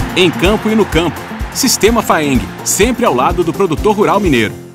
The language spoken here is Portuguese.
em campo e no campo. Sistema Faeng, sempre ao lado do produtor rural mineiro.